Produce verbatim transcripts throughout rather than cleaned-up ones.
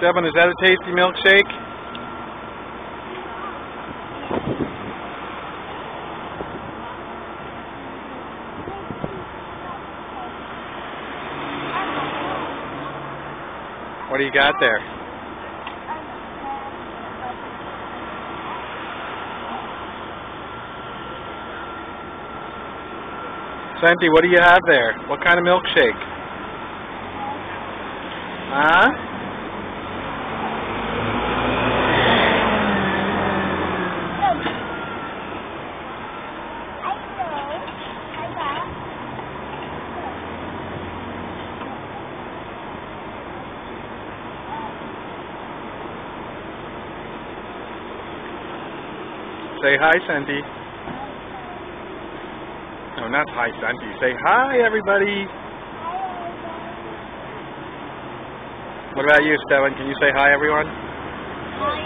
Devin, is that a tasty milkshake? What do you got there? Santi, what do you have there? What kind of milkshake? Huh? Say hi, Santi. No, not hi, Santi. Say hi, everybody. What about you, Steven? Can you say hi, everyone? Hi,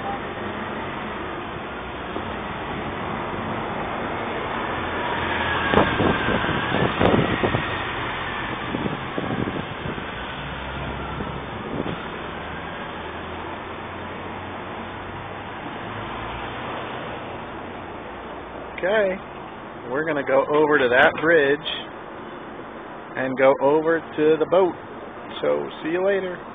Okay. We're going to go over to that bridge and go over to the boat. So, see you later.